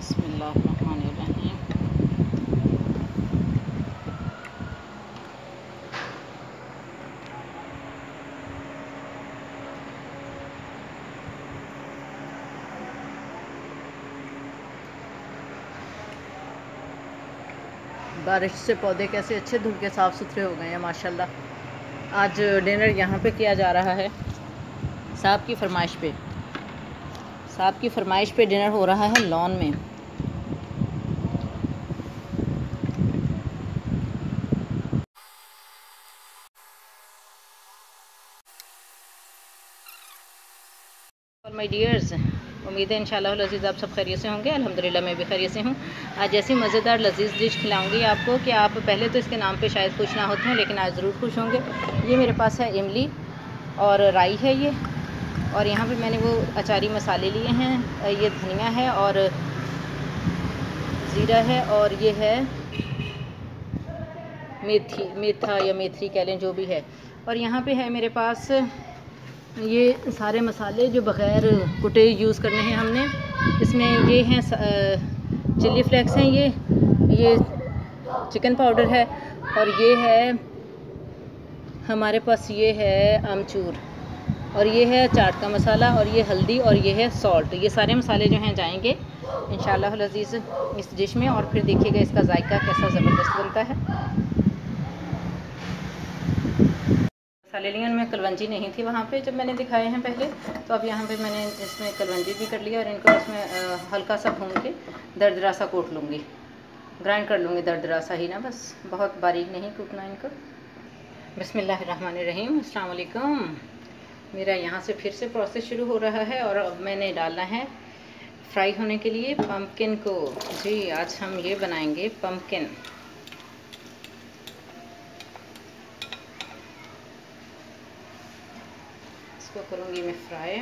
बिस्मिल्लाहिर्रहमानिर्रहीम। बारिश से पौधे कैसे अच्छे धुल के साफ़ सुथरे हो गए हैं माशाल्लाह। आज डिनर यहाँ पे किया जा रहा है, साहब की फरमाइश पे डिनर हो रहा है लॉन में। और माय डियर्स, उम्मीद है इंशाल्लाह लजीज़ आप सब खैरियत से होंगे। अल्हम्दुलिल्लाह मैं भी खैरियत से हूँ। आज ऐसी मज़ेदार लजीज़ डिश खिलाऊंगी आपको कि आप पहले तो इसके नाम पे शायद खुश ना होते हैं, लेकिन आज ज़रूर खुश होंगे। ये मेरे पास है इमली और राई है ये, और यहाँ पे मैंने वो अचारी मसाले लिए हैं। ये धनिया है और ज़ीरा है, और ये है मेथा या मेथी कह लें, जो भी है। और यहाँ पे है मेरे पास ये सारे मसाले जो बग़ैर कुटे यूज़ करने हैं हमने। इसमें ये हैं चिली फ्लेक्स हैं, ये चिकन पाउडर है, और ये है हमारे पास ये है अमचूर, और ये है चाट का मसाला, और ये हल्दी, और ये है सॉल्ट। ये सारे मसाले जो हैं जाएंगे इंशाल्लाह लजीज़ इस डिश में, और फिर देखिएगा इसका जायका कैसा ज़बरदस्त बनता है। मसाले लिए, उनमें कलवंजी नहीं थी वहाँ पे जब मैंने दिखाए हैं पहले, तो अब यहाँ पे मैंने इसमें कलवंजी भी कर लिया, और इनको इसमें हल्का सा भून के दरदरा सा कूट लूँगी, ग्राइंड कर लूँगी दरदरा सा ही ना, बस बहुत बारीक नहीं कूटना इनको। बिस्मिल्लाहिर्रहमानिर्रहीम, अस्सलाम वालेकुम। मेरा यहाँ से फिर से प्रोसेस शुरू हो रहा है, और अब मैंने डालना है फ्राई होने के लिए पम्पकिन को। जी, आज हम ये बनाएंगे पम्पकिन। इसको करूँगी मैं फ्राई।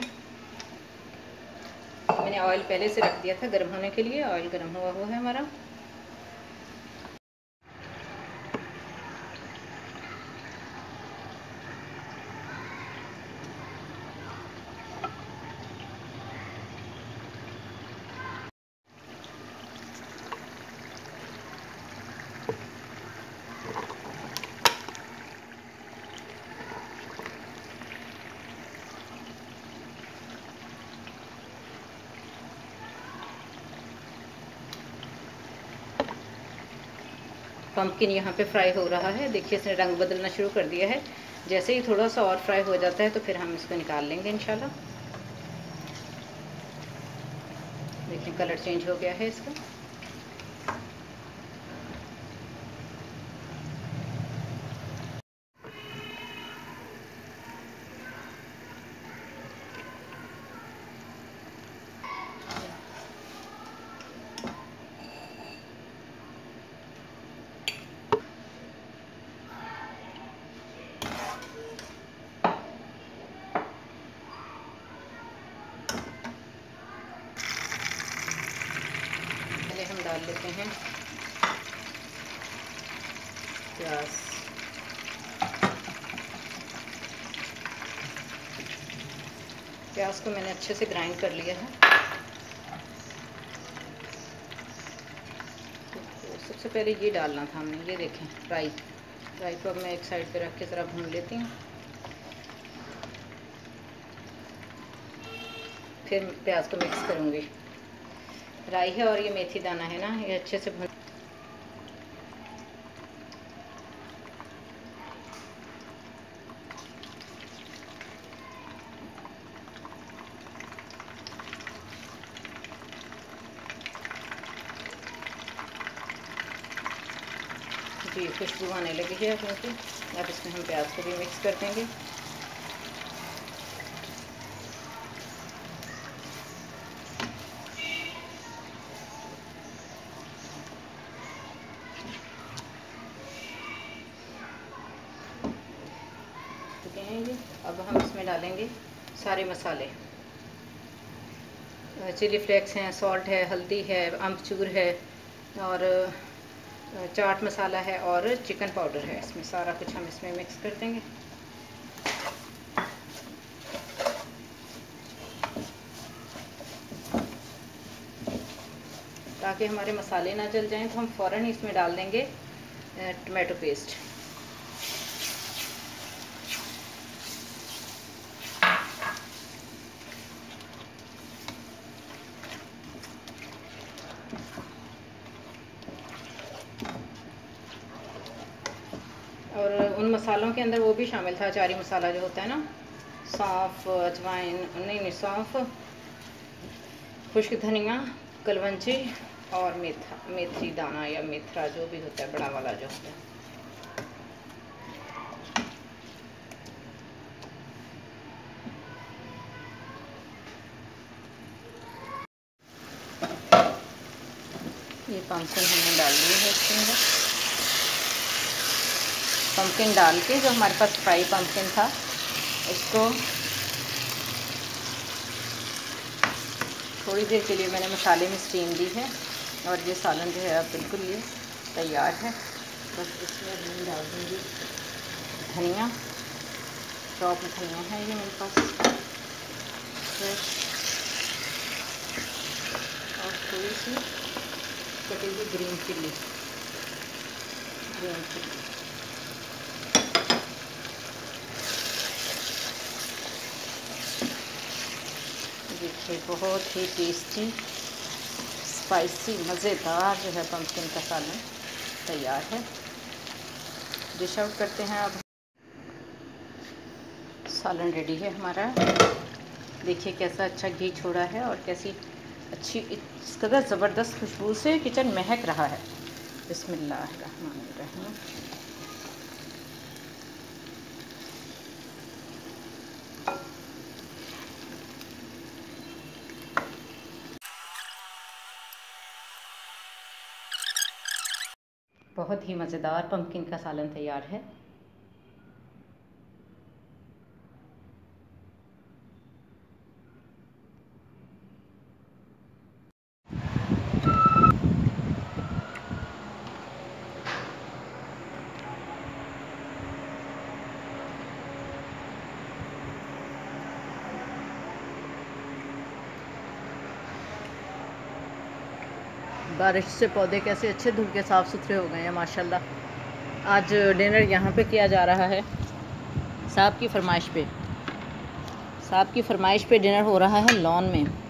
मैंने ऑयल पहले से रख दिया था गर्म होने के लिए, ऑयल गर्म हुआ है हमारा। पम्पकिन यहाँ पे फ्राई हो रहा है, देखिए इसने रंग बदलना शुरू कर दिया है। जैसे ही थोड़ा सा और फ्राई हो जाता है तो फिर हम इसको निकाल लेंगे इंशाल्लाह। देखिए कलर चेंज हो गया है इसका। हम डाल लेते हैं प्याज। प्याज को मैंने अच्छे से ग्राइंड कर लिया है। तो सबसे पहले ये डालना था हमने, ये देखें राई को अब मैं एक साइड पे रख के ज़रा भून लेती हूँ, फिर प्याज को मिक्स करूँगी। राई है और ये मेथी दाना है ना, ये अच्छे से भून। जी, खुशबू आने लगी है क्योंकि अब इसमें हम प्याज को भी मिक्स कर देंगे। ये अब हम इसमें डालेंगे सारे मसाले। चिली फ्लेक्स हैं, सॉल्ट है, हल्दी है, अमचूर है, और चाट मसाला है, और चिकन पाउडर है। इसमें सारा कुछ हम इसमें मिक्स कर देंगे। ताकि हमारे मसाले ना जल जाएं, तो हम फ़ौरन ही इसमें डाल देंगे टमाटो पेस्ट। और उन मसालों के अंदर वो भी शामिल था, अचारी मसाला जो होता है ना, सौंफ, अजवाइन, नहीं सौंफ, खुश्क धनिया, कलवंजी और मेथी दाना या मेथरा जो भी होता है, बड़ा वाला जो होता है। ये पम्पकिन हमने डाल दी है इसके अंदर। पम्पकिन डाल के जो हमारे पास फ्राई पम्पकिन था उसको थोड़ी देर के लिए मैंने मसाले में स्टीम दी है। और ये सालन जो है अब बिल्कुल ये तैयार है। बस इसमें मैं डाल दूँगी धनिया, चॉप धनिया है ये मेरे पास फ्रेश, और थोड़ी सी कटी हुई ग्रीन चिल्ली। देखिए बहुत ही टेस्टी, स्पाइसी, मज़ेदार जो है पम्पकिन का सालन तैयार है। डिश आउट करते हैं अब। सालन रेडी है हमारा। देखिए कैसा अच्छा घी छोड़ा है और कैसी अच्छी इस कदर ज़बरदस्त खुशबू से किचन महक रहा है। बिस्मिल्लाहिर्रहमानिर्रहीम। बहुत ही मज़ेदार पम्पकिन का सालन तैयार है। बारिश से पौधे कैसे अच्छे धुल के साफ़ सुथरे हो गए हैं माशाल्लाह। आज डिनर यहाँ पे किया जा रहा है, साहब की फरमाइश पे डिनर हो रहा है लॉन में।